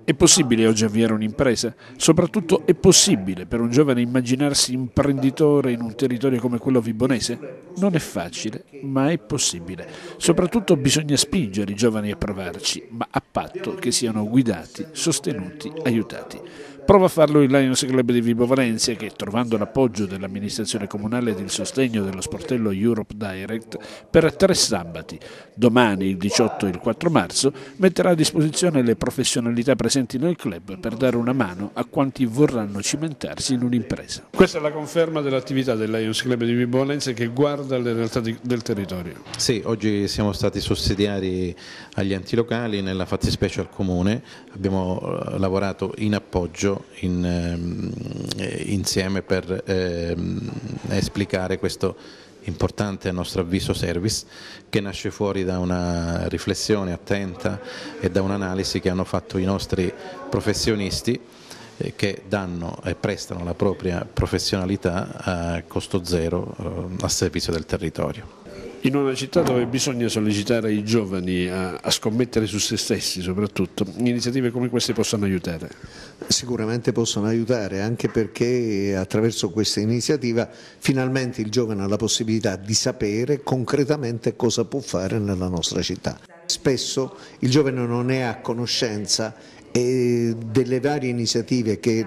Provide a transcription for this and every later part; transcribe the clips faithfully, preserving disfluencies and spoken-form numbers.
È possibile oggi avviare un'impresa? Soprattutto è possibile per un giovane immaginarsi imprenditore in un territorio come quello vibonese? Non è facile, ma è possibile. Soprattutto bisogna spingere i giovani a provarci, ma a patto che siano guidati, sostenuti, aiutati. Prova a farlo il Lions Club di Vibo Valentia che, trovando l'appoggio dell'amministrazione comunale ed il sostegno dello sportello Europe Direct, per tre sabati, domani il diciotto e il quattro marzo, metterà a disposizione le professionalità presenti nel club per dare una mano a quanti vorranno cimentarsi in un'impresa. Questa è la conferma dell'attività del Lions Club di Vibo Valentia che guarda alle realtà di, del territorio. Sì, oggi siamo stati sussidiari agli enti locali, nella fattispecie al Comune, abbiamo lavorato in appoggio In, eh, insieme per eh, esplicare questo importante, a nostro avviso, service che nasce fuori da una riflessione attenta e da un'analisi che hanno fatto i nostri professionisti eh, che danno e prestano la propria professionalità a costo zero eh, a servizio del territorio. In una città dove bisogna sollecitare i giovani a, a scommettere su se stessi soprattutto, iniziative come queste possono aiutare? Sicuramente possono aiutare, anche perché attraverso questa iniziativa finalmente il giovane ha la possibilità di sapere concretamente cosa può fare nella nostra città. Spesso il giovane non è a conoscenza e delle varie iniziative che,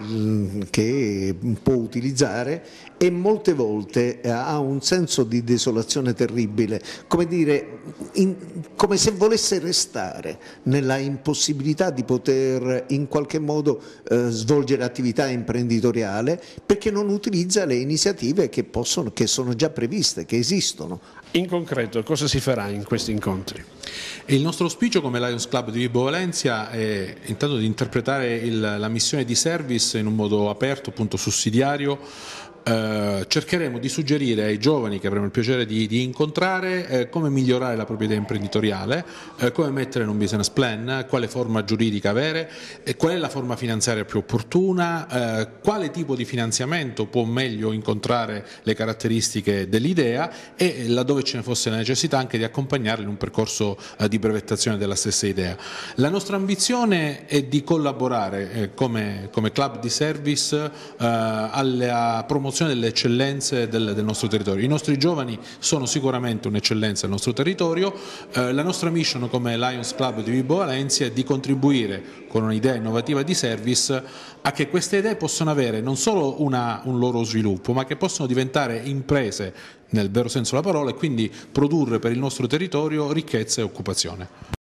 che può utilizzare e molte volte ha un senso di desolazione terribile, come dire, in, come se volesse restare nella impossibilità di poter in qualche modo eh, svolgere attività imprenditoriale perché non utilizza le iniziative che, possono, che sono già previste, che esistono. In concreto cosa si farà in questi incontri? Il nostro auspicio come Lions Club di Vibo Valentia è intanto di interpretare il, la missione di service in un modo aperto, appunto sussidiario. Eh, cercheremo di suggerire ai giovani che avremo il piacere di, di incontrare eh, come migliorare la propria idea imprenditoriale, eh, come mettere in un business plan, quale forma giuridica avere, eh, qual è la forma finanziaria più opportuna, eh, quale tipo di finanziamento può meglio incontrare le caratteristiche dell'idea e laddove ce ne fosse la necessità anche di accompagnarli in un percorso eh, di brevettazione della stessa idea. La nostra ambizione è di collaborare eh, come, come club di service eh, alla promozione delle eccellenze del, del nostro territorio. I nostri giovani sono sicuramente un'eccellenza del nostro territorio, eh, la nostra mission come Lions Club di Vibo Valentia è di contribuire con un'idea innovativa di service a che queste idee possano avere non solo una, un loro sviluppo, ma che possano diventare imprese nel vero senso della parola e quindi produrre per il nostro territorio ricchezza e occupazione.